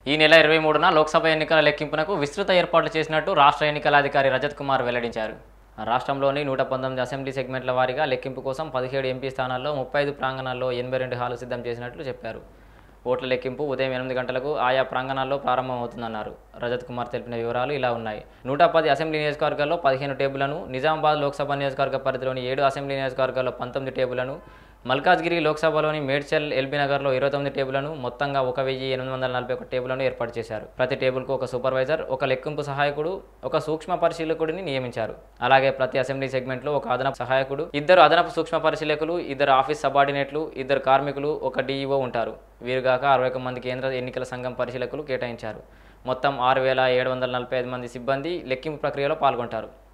ఈ నెల 23న లోక్సభ ఎన్నికల లెక్కింపునకు విస్తృత ఏర్పాట్లు చేసినట్టు రాష్ట్ర ఎన్నికల అధికారి రజత్ కుమార్ వెల్లడించారు. రాష్ట్రంలోని 119 అసెంబ్లీ సెగ్మెంట్ల వారీగా లెక్కింపు కోసం 17 ఎంపీ స్థానాల్లో 35 ప్రాంగణాల్లో 82 హాలు సిద్ధం చేసినట్లు చెప్పారు. ఓట్ల లెక్కింపు ఉదయం 8 గంటలకు ఆయా ప్రాంగణాల్లో ప్రారంభమవుతుందన్నారు. రజత్ కుమార్ తెలిపిన వివరాలు ఇలా ఉన్నాయి. 110 అసెంబ్లీ నియోజకవర్గాల్లో 15 టేబుళ్లను, నిజామాబాద్ లోక్సభ నియోజకవర్గ పరిధిలోని 7 అసెంబ్లీ నియోజకవర్గాల్లో 19 టేబుళ్లను, మల్కాజ్గిరి లోక్సభలోని మేడ్చల్, ఎల్బీనగర్లో 29 టేబుళ్లను, మొత్తంగా 1841 టేబుళ్లను ఏర్పాటు చేశారు. ప్రతి టేబుల్కు ఒక సూపర్వైజర్, ఒక లెక్కింపు సహాయకుడు, ఒక సూక్ష్మ పరిశీలకుడిని నియమించారు. అలాగే ప్రతి అసెంబ్లీ సెగ్మెంట్లో ఒక అదనపు సహాయకుడు, 2 అదనపు సూక్ష్మ పరిశీలకులు, 2 ఆఫీస్ సబార్డినేట్లు, 2 కార్మికులు, 1 డీఈఓ ఉంటారు. వీరుగాక 61 మంది కేంద్ర ఎన్నికల సంఘం పరిశీలకులు కేటాయించారు. మొత్తం 6745 మంది సిబ్బంది లెక్కింపు ప్రక్రియలో పాల్గొంటారు.